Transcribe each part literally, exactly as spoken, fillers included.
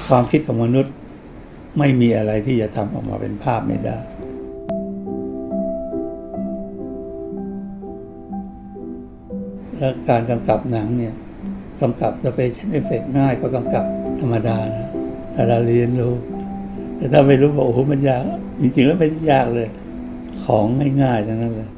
ความคิดของมนุษย์ไม่มีอะไรที่จะทำออกมาเป็นภาพไม่ได้และการกำกับหนังเนี่ยกำกับสเปเชียลเอฟเฟกต์ง่ายกว่ากำกับธรรมดานะถ้าเราเรียนรู้แต่ถ้าไม่รู้บอกโอ้โหมันยากจริงๆแล้วไม่ยากเลยของง่ายๆทั้งนั้นเลย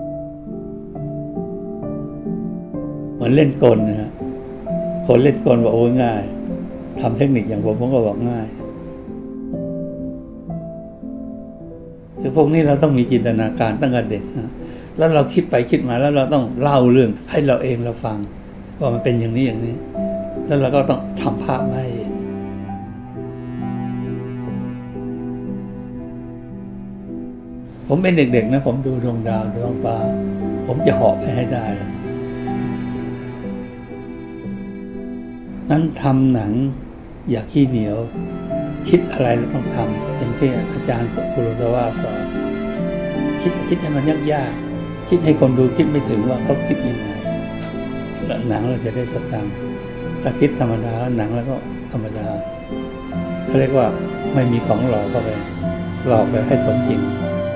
เหมือนเล่นกลนะฮะคนเล่นกลบอกโอ้ง่ายทำเทคนิคอย่างผมผมก็บอกง่ายคือพวกนี้เราต้องมีจินตนาการตั้งแต่เด็กนะแล้วเราคิดไปคิดมาแล้วเราต้องเล่าเรื่องให้เราเองเราฟังว่ามันเป็นอย่างนี้อย่างนี้แล้วเราก็ต้องทำภาพให้ผมเป็นเด็กๆนะผมดูดวงดาวดูท้องฟ้าผมจะเหาะไปให้ได้แล้วนั้นทำหนังอย่าขี้เหนียวคิดอะไรเราต้องทำอย่างที่อาจารย์กุโรซาวะสอนคิดคิดให้มันยากๆคิดให้คนดูคิดไม่ถึงว่าเขาคิดยังไงแล้วหนังเราจะได้สตังค์ถ้าคิดธรรมดาแล้วหนังแล้วก็ธรรมดาเขาเรียกว่าไม่มีของหลอกเข้าไปหลอกไปให้สมจริง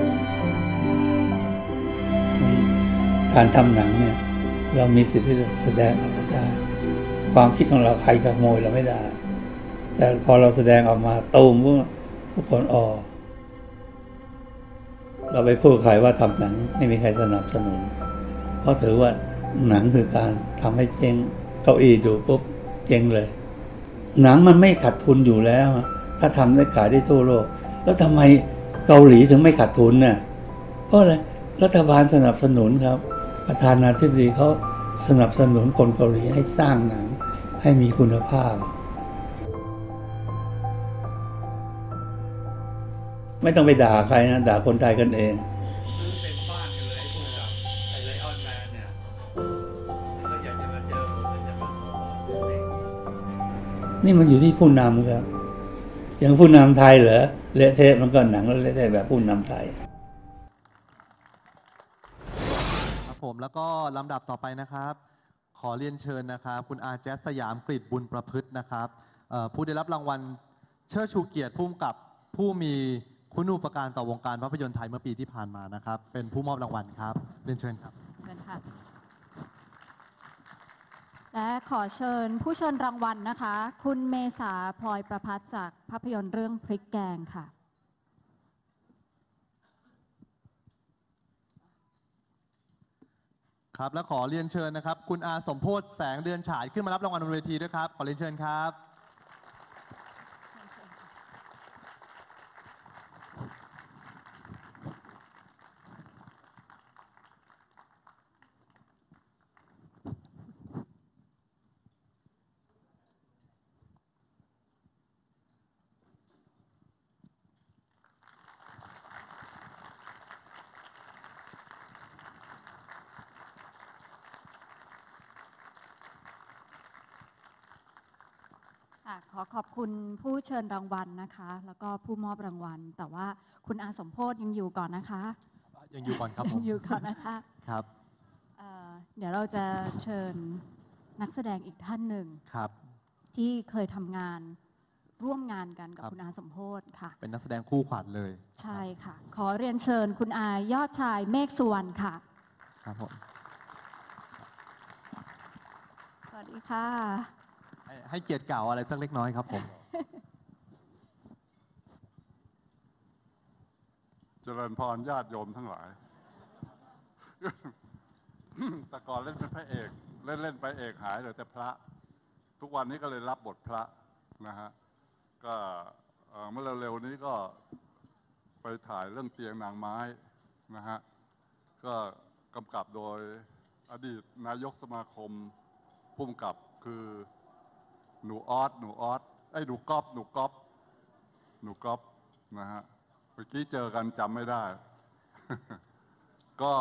การทำหนังเนี่ยเรามีสิทธิ์ที่จะแสดงออกได้ความคิดของเราใครขโมยเราไม่ได้แต่พอเราแสดงออกมาตูมพวกทุกคนออกเราไปพูดใครว่าทำหนังไม่มีใครสนับสนุนเพราะถือว่าหนังคือการทำให้เจ๊งเก้าอี้ดูปุ๊บเจ๊งเลยหนังมันไม่ขาดทุนอยู่แล้วถ้าทำได้ขายได้ทั่วโลกแล้วทำไมเกาหลีถึงไม่ขาดทุนน่ะเพราะอะไรรัฐบาลสนับสนุนครับประธานาธิบดีเขาสนับสนุนคนเกาหลีให้สร้างหนังให้มีคุณภาพไม่ต้องไปด่าใครนะด่าคนไทยกันเองซื้อเต็มบ้านกันเลยพวกกับไอ้ไลออนแมนเนี่ยแล้วอยากจะมาเจอผมจะมาขอนี่มันอยู่ที่ผู้นำครับอย่างผู้นำไทยเหรอเละเทะมันก็หนังเละเทะแบบผู้นำไทยครับผมแล้วก็ลำดับต่อไปนะครับขอเรียนเชิญนะครับคุณอาแจ๊สสยามกฤษบุญประพฤตินะครับผู้ได้รับรางวัลเชิดชูเกียรติผู้กำกับผู้มีคุณูปการต่อวงการภาพยนตร์ไทยเมื่อปีที่ผ่านมานะครับเป็นผู้มอบรางวัลครับเรียนเชิญครับเชิญค่ะและขอเชิญผู้เชิญรางวัลนะคะคุณเมษาพลอยประภัสจากภาพยนตร์เรื่องพริกแกงค่ะครับและขอเรียนเชิญนะครับคุณอาสมโพธิ์แสงเดือนฉายขึ้นมารับรางวัลบนเวทีด้วยครับขอเรียนเชิญครับขอขอบคุณผู้เชิญรางวัลนะคะแล้วก็ผู้มอบรางวัลแต่ว่าคุณอาสมโพธิ์ยังอยู่ก่อนนะคะยังอยู่ก่อนครับผมอยู่ก่อนนะคะครับเดี๋ยวเราจะเชิญนักแสดงอีกท่านหนึ่งครับที่เคยทำงานร่วมงานกันกับคุณอาสมโพธิ์ค่ะเป็นนักแสดงคู่ขวัญเลยใช่ค่ะขอเรียนเชิญคุณอายอดชายเมฆสุวรรณค่ะครับผมสวัสดีค่ะให้เกียรติกล่าวอะไรสักเล็กน้อยครับผมเจริญพรญาติโยมทั้งหลายแต่ก่อนเล่นเป็นพระเอกเล่นเล่นไปเอกหายเหลือแต่พระทุกวันนี้ก็เลยรับบทพระนะฮะก็เมื่อเร็วๆนี้ก็ไปถ่ายเรื่องเตียงนางไม้นะฮะก็กำกับโดยอดีตนายกสมาคมผู้กำกับคือหนูออสหนูออสไอ้หนูก๊อฟหนูก๊อฟหนูก๊อฟนะฮะเมื่อกี้เจอกันจำไม่ได้ ก็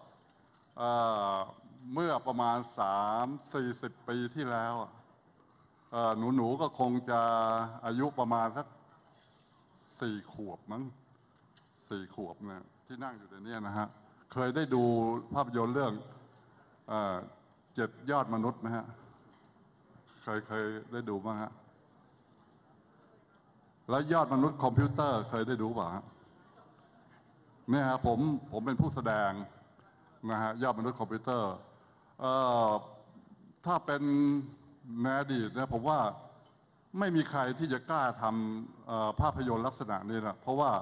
เมื่อประมาณสามสี่สิบปีที่แล้วหนูหนูก็คงจะอายุประมาณสักสี่ขวบมั้งสี่ขวบเนี่ยที่นั่งอยู่ในนี้นะฮะเคยได้ดูภาพยนตร์เรื่องเจ็ดยอดมนุษย์ไหมฮะเคยเคยได้ดูมั้งฮะแล้วยอดมนุษย์คอมพิวเตอร์เคยได้ดูป่ะเนี่ยครับผมผมเป็นผู้แสดงนะฮะยอดมนุษย์คอมพิวเตอร์เอ่อถ้าเป็นในอดีตนะผมว่าไม่มีใครที่จะกล้าทำภาพยนตร์ลักษณะนี้นะเพราะว่า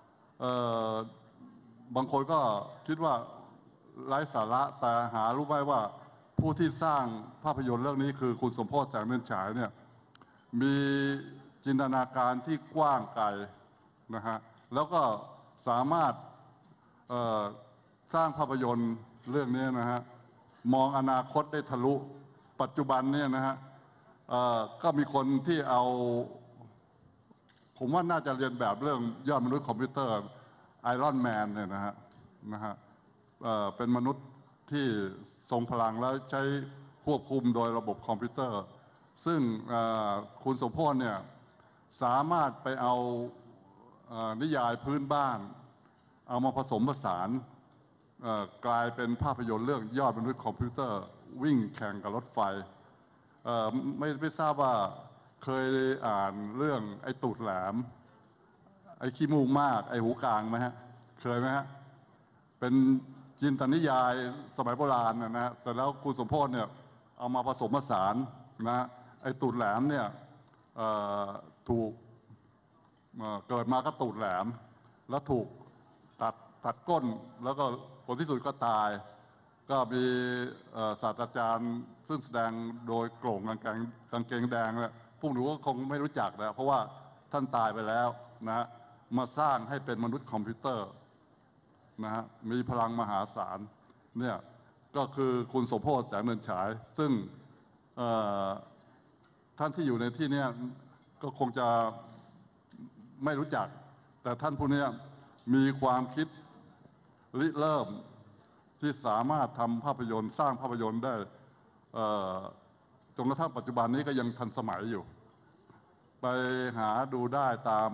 บางคนก็คิดว่าไร้สาระแต่หารู้ไหมว่าผู้ที่สร้างภาพยนตร์เรื่องนี้คือคุณสมโพธิ์แสงเนินฉายเนี่ยมีจินตนาการที่กว้างไกลนะฮะแล้วก็สามารถสร้างภาพยนตร์เรื่องนี้นะฮะมองอนาคตได้ทะลุปัจจุบันเนี่ยนะฮะก็มีคนที่เอาผมว่าน่าจะเรียนแบบเรื่องยอดมนุษย์คอมพิวเตอร์ไอรอนแมนเนี่ยนะฮะนะฮะเป็นมนุษย์ที่ทรงพลังแล้วใช้ควบคุมโดยระบบคอมพิวเตอร์ซึ่งคุณสมโพธิ์เนี่ยสามารถไปเอานิยายพื้นบ้านเอามาผสมผสานกลายเป็นภาพยนตร์เรื่องยอดมนุษย์คอมพิวเตอร์วิ่งแข่งกับรถไฟไม่ไม่ทราบว่าเคยอ่านเรื่องไอ้ตูดแหลมไอ้ขี้มูกมากไอ้หูกลางไหมฮะเคยไหมฮะเป็นจินตนิยายสมัยโบราณนะฮะแต่แล้วคุณสมโพธิ์เนี่ยเอามาผสมผสานนะไอ้ตูดแหลมเนี่ยถูกเกิดมาก็ตูดแหลมแล้วถูกตัดตัดก้นแล้วก็ผลที่สุดก็ตายก็มีศาสตราจารย์ซึ่งแสดงโดยโกร่งกางเกงกางเกงแดงเนี่ยพวกหนูก็คงไม่รู้จักนะเพราะว่าท่านตายไปแล้วนะฮะมาสร้างให้เป็นมนุษย์คอมพิวเตอร์นะฮะมีพลังมหาศาลเนี่ยก็คือคุณสมโพธิ์แสงเนินฉายซึ่งท่านที่อยู่ในที่นี้ก็คงจะไม่รู้จักแต่ท่านผู้นี้มีความคิดริเริ่มที่สามารถทำภาพยนตร์สร้างภาพยนตร์ได้จนกระทั่งปัจจุบันนี้ก็ยังทันสมัยอยู่ไปหาดูได้ตาม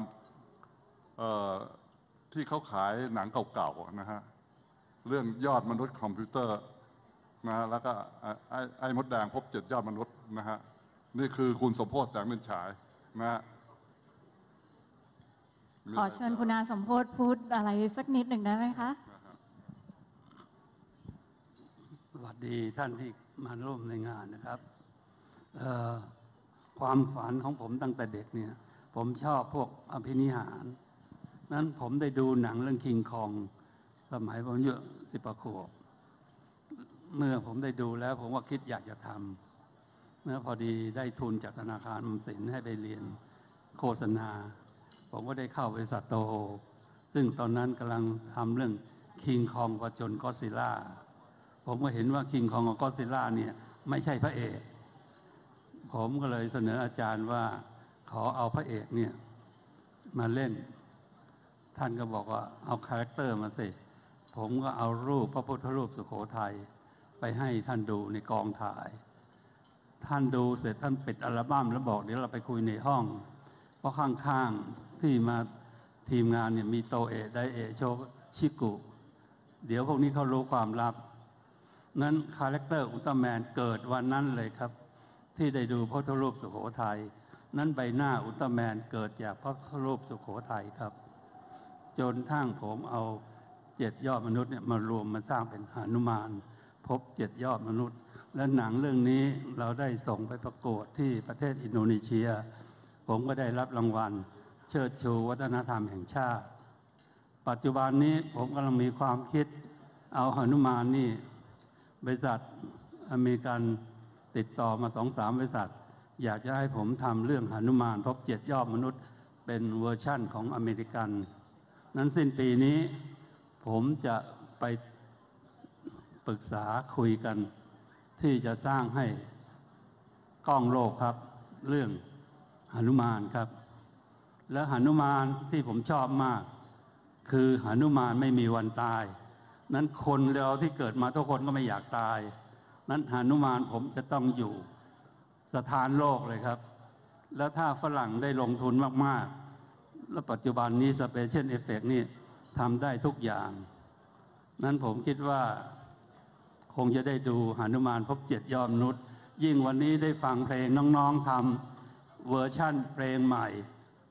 ที่เขาขายหนังเก่าๆนะฮะเรื่องยอดมนุษย์คอมพิวเตอร์นะแล้วก็ไอ้ไอ้มดแดงพบเจ็ดยอดมนุษย์นะฮะนี่คือคุณสมโพธิ์แสงเนินฉายนะฮะขอเชิญคุณอาสมโพธิ์พูดอะไรสักนิดหนึ่งได้ไหมคะสวัสดีท่านที่มาร่วมในงานนะครับความฝันของผมตั้งแต่เด็กเนี่ยผมชอบพวกอภินิหารนั้นผมได้ดูหนังเรื่องคิงคองสมัยผมอายุสิบขวบเมื่อผมได้ดูแล้วผมก็คิดอยากจะทำเมื่อพอดีได้ทุนจากธนาคารออมสินให้ไปเรียนโฆษณาผมก็ได้เข้าบริษัทโตโฮซึ่งตอนนั้นกำลังทำเรื่องคิงคองผจญก็อดซิลล่าผมก็เห็นว่าคิงคองกับก็อดซิลล่าเนี่ยไม่ใช่พระเอกผมก็เลยเสนออาจารย์ว่าขอเอาพระเอกเนี่ยมาเล่นท่านก็บอกว่าเอาคาแรคเตอร์มาสิผมก็เอารูปพระพุทธรูปสุโขทัยไปให้ท่านดูในกองถ่ายท่านดูเสร็จท่านปิดอัลบั้มแล้วบอกเดี๋ยวเราไปคุยในห้องเพราะข้างๆที่มาทีมงานเนี่ยมีโตเอะไดเอะโชชิกุเดี๋ยวพวกนี้เขารู้ความลับนั้นคาแรคเตอร์อุลตร้าแมนเกิดวันนั้นเลยครับที่ได้ดูพระพุทธรูปสุโขทัยนั้นใบหน้าอุลตร้าแมนเกิดจากพระพุทธรูปสุโขทัยครับจนทั้งผมเอาเจ็ดยอดมนุษย์เนี่ยมารวมมาสร้างเป็นหนุมานพบเจ็ดยอดมนุษย์และหนังเรื่องนี้เราได้ส่งไปประกวดที่ประเทศอินโดนีเซียผมก็ได้รับรางวัลเชิดชูวัฒนธรรมแห่งชาติปัจจุบันนี้ผมกำลังมีความคิดเอาหนุมานนี่บริษัทอเมริกันติดต่อมาสองสามบริษัทอยากจะให้ผมทำเรื่องหนุมานพบเจ็ดยอดมนุษย์เป็นเวอร์ชั่นของอเมริกันนั้นสิ้นปีนี้ผมจะไปปรึกษาคุยกันที่จะสร้างให้กล้องโลกครับเรื่องหนุมานครับและหนุมานที่ผมชอบมากคือหนุมานไม่มีวันตายนั้นคนเราที่เกิดมาทุกคนก็ไม่อยากตายนั้นหนุมานผมจะต้องอยู่สถานโลกเลยครับแล้วถ้าฝรั่งได้ลงทุนมากๆแล้วปัจจุบันนี้สเปเชียลเอฟเฟกต์นี่ทำได้ทุกอย่างนั้นผมคิดว่าคงจะได้ดูหนุมานพบเจ็ดยอดมนุษย์ยิ่งวันนี้ได้ฟังเพลงน้องๆทำเวอร์ชั่นเพลงใหม่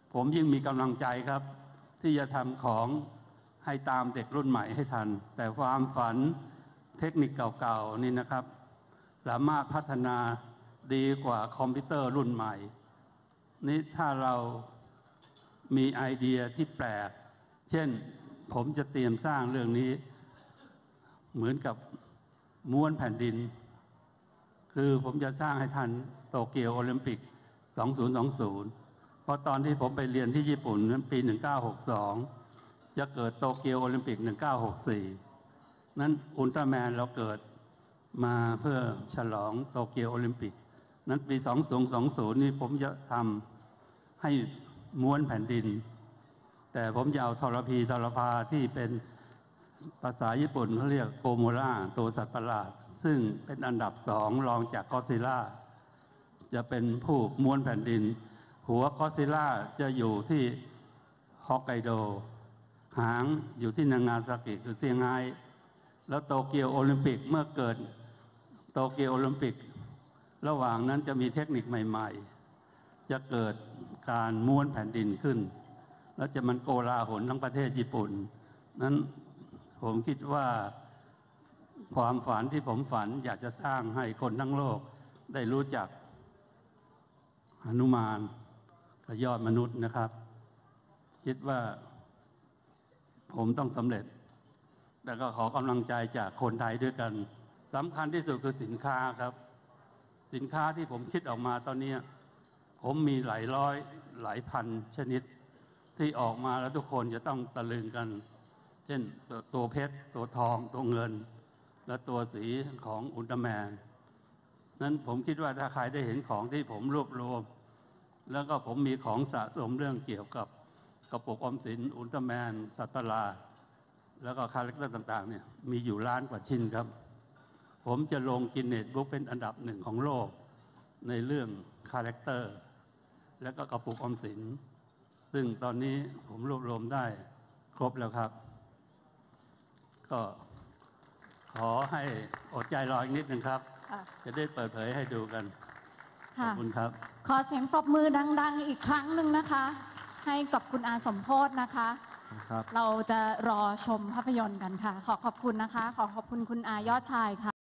ผมยิ่งมีกำลังใจครับ ที่จะทำของให้ตามเด็กรุ่นใหม่ให้ทัน แต่ความฝันเทคนิคเก่าๆนี่นะครับ สามารถพัฒนาดีกว่าคอมพิวเตอร์รุ่นใหม่นี่ถ้าเรามีไอเดียที่แปลกเช่นผมจะเตรียมสร้างเรื่องนี้เหมือนกับม้วนแผ่นดินคือผมจะสร้างให้ทันโตเกียวโอลิมปิกสองพันยี่สิบเพราะตอนที่ผมไปเรียนที่ญี่ปุ่นนั้นปีหนึ่งเก้าหกสองจะเกิดโตเกียวโอลิมปิกหนึ่งเก้าหกสี่นั้นอุลตร้าแมนเราเกิดมาเพื่อฉลองโตเกียวโอลิมปิกนั้นปีสองพันยี่สิบนี่ผมจะทำให้ม้วนแผ่นดินแต่ผมจะเอาทรพีทรพาที่เป็นภาษาญี่ปุ่นเขาเรียกโกโมล่าตัวสัตว์ประหลาดซึ่งเป็นอันดับสองรองจากก็อดซิลล่าจะเป็นผู้ม้วนแผ่นดินหัวก็อดซิลล่าจะอยู่ที่ฮอกไกโดหางอยู่ที่นางาซากิคือเซี่ยงไฮ้แล้วโตเกียวโอลิมปิกเมื่อเกิดโตเกียวโอลิมปิกระหว่างนั้นจะมีเทคนิคใหม่ๆจะเกิดการม้วนแผ่นดินขึ้นแล้วจะมันโกลาหลทั้งประเทศญี่ปุ่นนั้นผมคิดว่าความฝันที่ผมฝันอยากจะสร้างให้คนทั้งโลกได้รู้จักหนุมานกับยอดมนุษย์นะครับคิดว่าผมต้องสำเร็จแต่ก็ขอกำลังใจจากคนไทยด้วยกันสำคัญที่สุดคือสินค้าครับสินค้าที่ผมคิดออกมาตอนนี้ผมมีหลายร้อยหลายพันชนิดที่ออกมาแล้วทุกคนจะต้องตะลึงกันเช่นตัวเพชรตัวทองตัวเงินและตัวสีของอุลตร้าแมนนั้นผมคิดว่าถ้าใครได้เห็นของที่ผมรวบรวมแล้วก็ผมมีของสะสมเรื่องเกี่ยวกับกระปุกออมสินอุลตร้าแมนสัตว์ประหลาดแล้วก็คาแรคเตอร์ต่างๆเนี่ยมีอยู่ล้านกว่าชิ้นครับผมจะลงกินเนสบุ๊กเป็นอันดับหนึ่งของโลกในเรื่องคาแรคเตอร์แล้วก็กระปุกออมสินซึ่งตอนนี้ผมรวบรวมได้ครบแล้วครับก็ขอให้อดใจรออีกนิดนึงครับจะได้เปิดเผยให้ดูกันขอบคุณครับขอเสียงปรบมือดังๆอีกครั้งหนึ่งนะคะให้กับคุณอาสมโพธนะคะเราจะรอชมภาพยนตร์กันค่ะขอขอบคุณนะคะขอขอบคุณคุณอายอดชายค่ะ